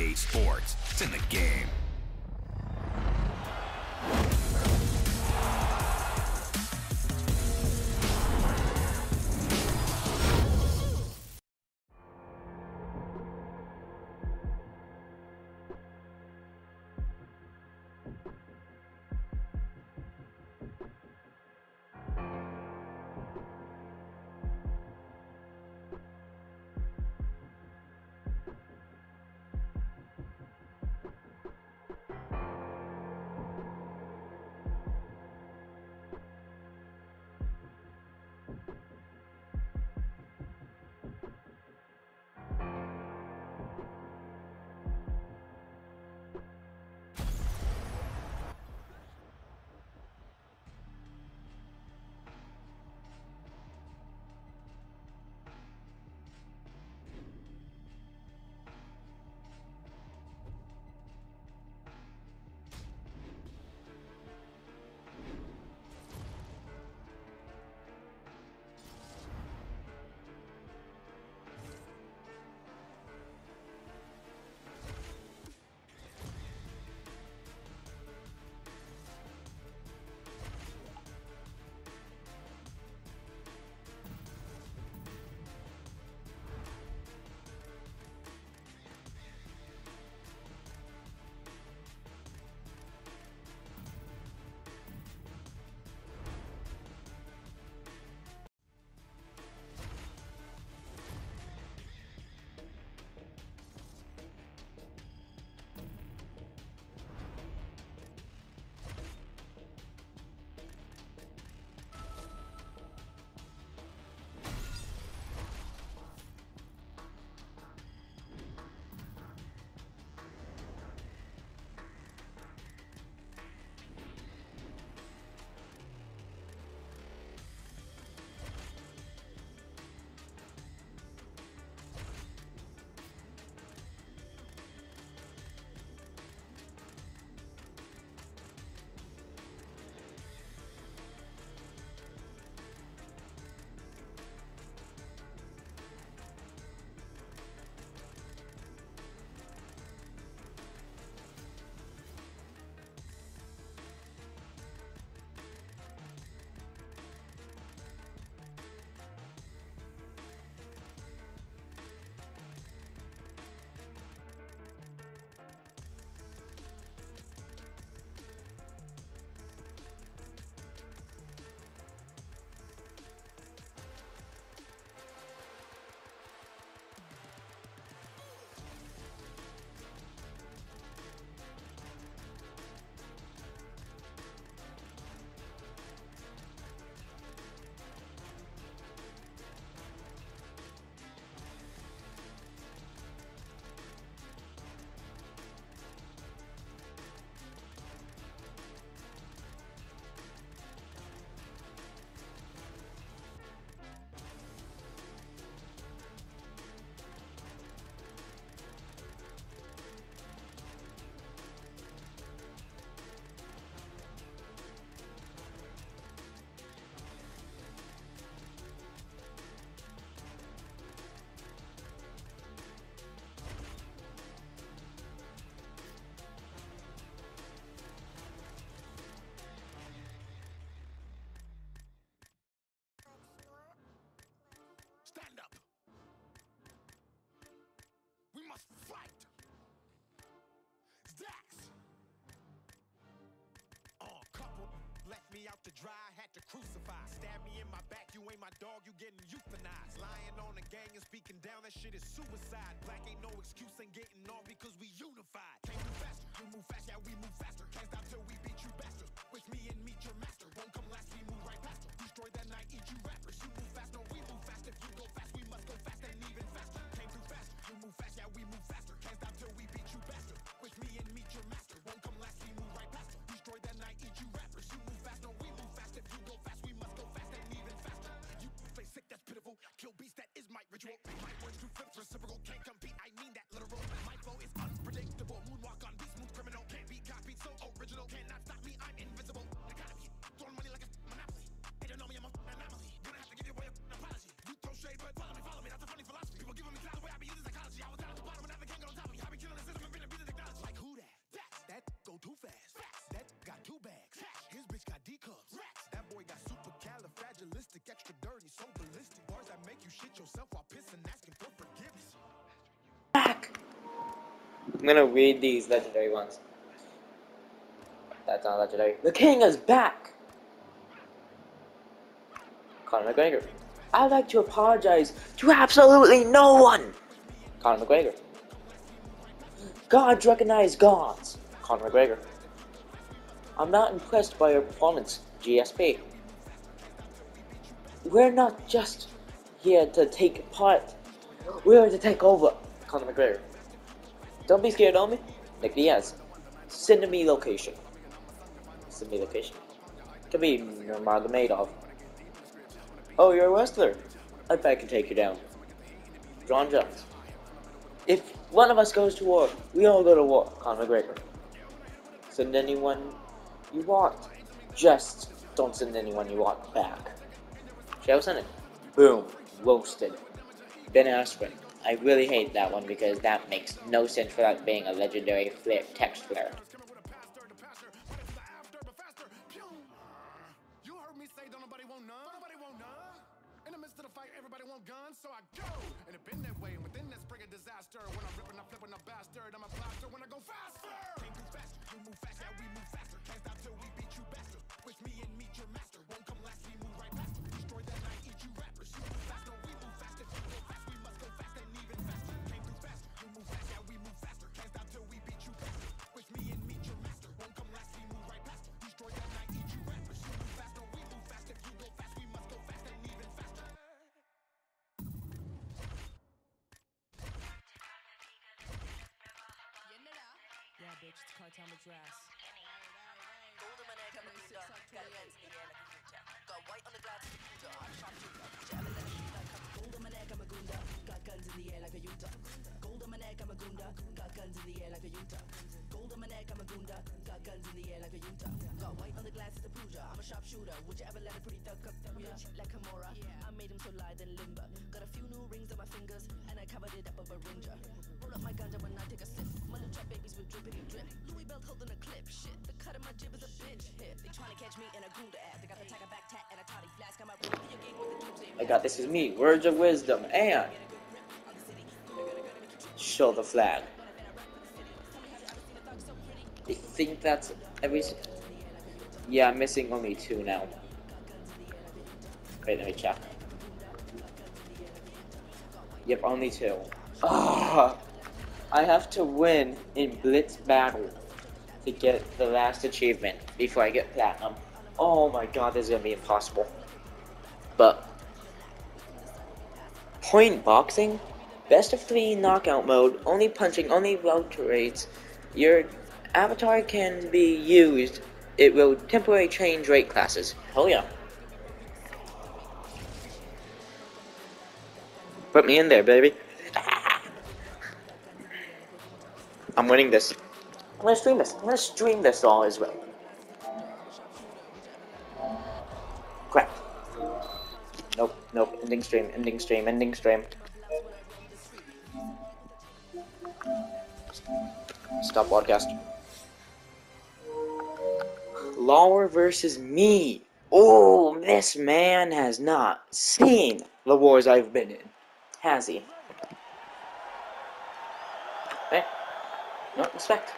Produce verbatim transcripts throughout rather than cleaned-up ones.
E A Sports. It's in the game. Stand up. We must fight. Dax. Oh, couple left me out to dry, had to crucify. Stab me in my back, you ain't my dog, you getting euthanized. Lying on the gang and speaking down, that shit is suicide. Black ain't no excuse, ain't getting off because we unified. Can't move faster, you move fast, yeah we move faster. Can't stop till we beat you bastards. Wish me and meet your master. Won't come last, we move right past her. Destroy that night, eat you rappers. You move fast, no we move fast. If you go fast, we must go fast and even faster. Came through faster, you move fast, yeah we move faster. Can't stop till we beat you bastard. Wish me and meet your master. Won't come last, we move right past her. Destroy that night, eat you rappers. You move fast, no we move fast. If you go fast, we must go fast and even faster. You play sick, that's pitiful. Kill beast, that is my ritual. My words do flips, reciprocal. Can't compete, I mean that literal. My flow is unpredictable. Moonwalk on beast, smooth criminal. Can't be cocky. I'm gonna read these legendary ones. That's not legendary. The king is back! Conor McGregor. I'd like to apologize to absolutely no one! Conor McGregor. Gods recognize gods! Conor McGregor. I'm not impressed by your performance, G S P. We're not just here to take part. We're here to take over, Conor McGregor. Don't be scared of me, Nick Diaz. Send me location. Send me location. Could be Nurmagomedov. Oh, you're a wrestler. I bet I can take you down. John Jones. If one of us goes to war, we all go to war, Conor McGregor. Send anyone you want. Just don't send anyone you want back. Chael Sonnen. Boom. Roasted. Ben Askren. I really hate that one because that makes no sense without being a legendary flare, text flare. You heard me say don't nobody want none. Nobody want none. In the midst of the fight, everybody want guns, so I go. And it been that way, and within that spring of disaster. When I'm ripping, I'm flipping, a bastard. I'm a blaster when I go faster. Can't do faster, you move fast, yeah, we move faster. Can't stop till we beat you bastard. Wish me and meet your master. Won't come last, we move right past. Destroy that night, eat you rappers. You move faster, we move faster. If you go fast, we must go fast and even faster. Can't do faster, you move fast, yeah, we move faster. Can't stop till we beat you bastard. Wish me and meet your master. Won't come last, we move right past. Destroy that night, eat you rappers. You move faster, we move faster. If you go fast, we must go fast and even faster. Yeah, bitch, it's Cartel Madras. Got white on the glass, I'm sharpshooter. Jamming in the street like I'm gold on my neck, I'm a gunda. Got guns in the air like a Utah. Gold on my neck, I'm a gunda. Got guns in the air like a Utah. Gold on my neck, I'm a gunda. Got guns in the air like a Utah. Got white on the glass, it's a Pooja. I'm a sharpshooter. Would you ever let a pretty thug up through ya? Like Kimura, I made him so lithe and limber. Got a few new rings on my fingers, and I covered it up with a ringer. Roll up my ganja when I take a sip. My little trap babies with drippity drip. Louis belt holding a clip. Shit, the cut of my jib is a bitch hit. They trying to catch me in a gunda ass. They got the tiger back tat and a toddy flask. I'm a video game with the doomsday. I got this is me, words of wisdom, and show the flag. I think that's every. Yeah, I'm missing only two now. Wait, let me check. Yep, only two. Ah, I have to win in Blitz Battle to get the last achievement before I get platinum. Oh my god, this is gonna be impossible. But point boxing, best of three knockout mode, only punching, only welterweights. Your avatar can be used. It will temporarily change weight classes. Hell yeah. Put me in there, baby. I'm winning this. I'm gonna stream this. I'm gonna stream this all as well. Crap. Nope, nope. Ending stream, ending stream, ending stream. Stop podcast. Lawler versus me. Oh, this man has not seen the wars I've been in, has he? Hey, no respect.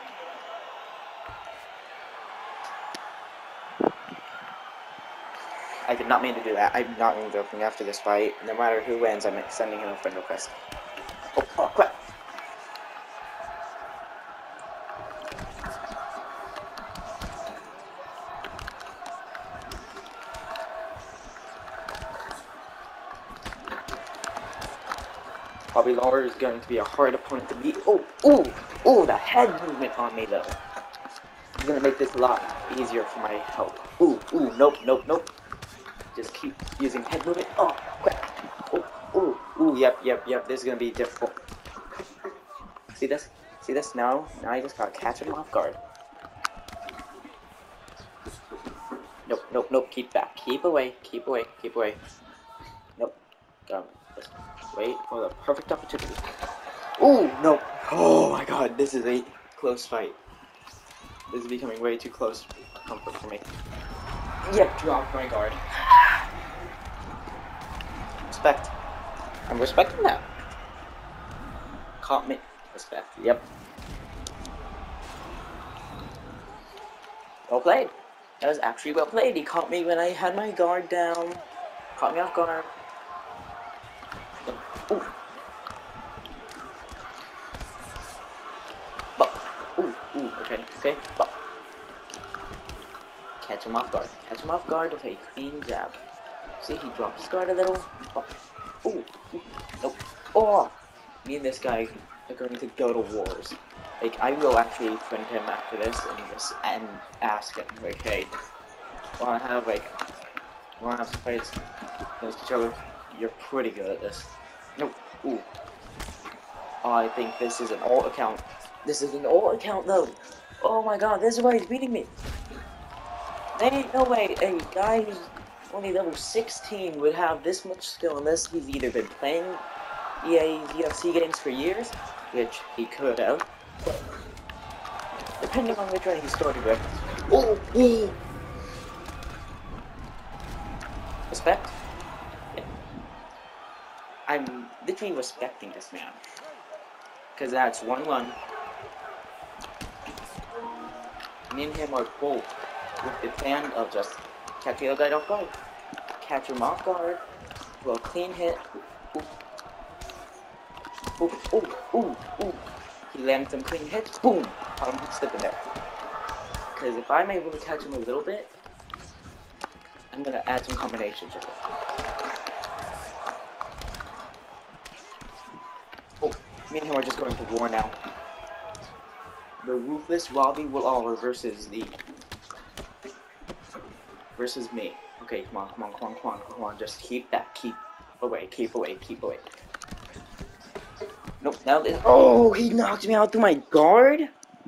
I did not mean to do that. I'm not even joking. After this fight, no matter who wins, I'm sending him a friend request. Oh, oh crap. Bobby Lawler is going to be a hard opponent to beat. Oh, ooh, ooh, the head movement on me though. It's gonna make this a lot easier for my help. Ooh, ooh, nope, nope, nope. Just keep using head movement. Oh, crap. Ooh, ooh, ooh, yep, yep, yep. This is gonna be difficult. See this? See this? Now, now I just gotta catch him off guard. Nope, nope, nope. Keep back. Keep away. Keep away. Keep away. Nope. Got him. Just wait for the perfect opportunity. Ooh, no. Oh my god, this is a close fight. This is becoming way too close for comfort for me. Yep, drop my guard. Respect. I'm respecting that. Caught me. Respect. Yep. Well played. That was actually well played. He caught me when I had my guard down. Caught me off guard. Ooh. But, ooh, ooh, okay, okay, but. Catch him off guard. Catch him off guard with a clean jab. See, he drops his guard a little. But, ooh, ooh, nope. Oh! Me and this guy are going to go to wars. Like, I will actually friend him after this and just and ask him, like, hey, wanna have, like, wanna have some fights against each other? You're pretty good at this. Nope. Ooh. Oh, I think this is an alt account. This is an alt account, though. Oh my god, this is why he's beating me. There ain't no way a guy who's only level sixteen would have this much skill unless he's either been playing E A U F C games for years, which he could have, but depending on which one he started with. Oh, oh. Respect? Yeah. I'm literally respecting this man. Because that's one one. Me and him are both with the plan of just catching the guy off guard. Catch him off guard. Well, clean hit. Ooh. Ooh, ooh, ooh, ooh. He landed some clean hits. Boom! I'm slipping there. Because if I'm able to catch him a little bit, I'm gonna add some combinations with it. Oh, me and him are just going to war now. The Ruthless Robbie Lawler versus the versus me. Okay, come on, come on, come on, come on, come on. Just keep that, keep away, keep away, keep away. Nope, now this. Oh, he knocked me out through my guard?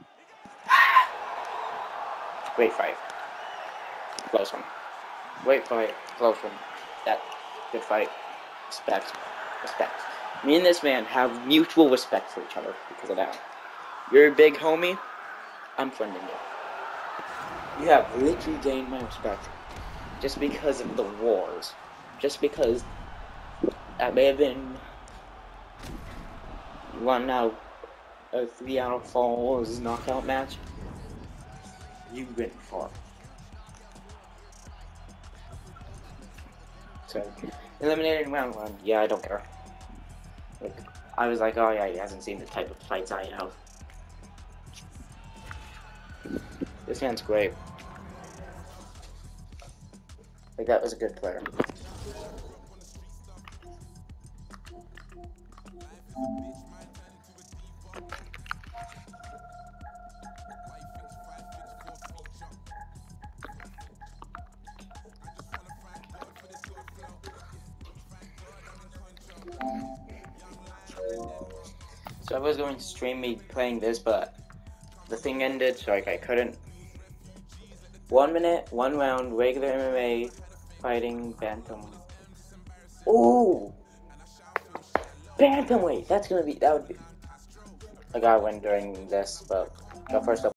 Great fight. Close one. Great fight. Close one. That. Good fight. Respect. Respect. Me and this man have mutual respect for each other because of that. You're a big homie. I'm friending you. You have literally gained my respect just because of the wars. Just because that may have been one out of three out of four was knockout match. You went far. So, eliminated in round one. Yeah, I don't care. Like, I was like, oh yeah, he hasn't seen the type of fights I have. This man's great. Like, that was a good player. So I was going to stream me playing this, but the thing ended, so like I couldn't. One minute, one round, regular M M A, fighting, bantam. Ooh! Bantamweight! That's gonna be, that would be. I got win during this, but go first up.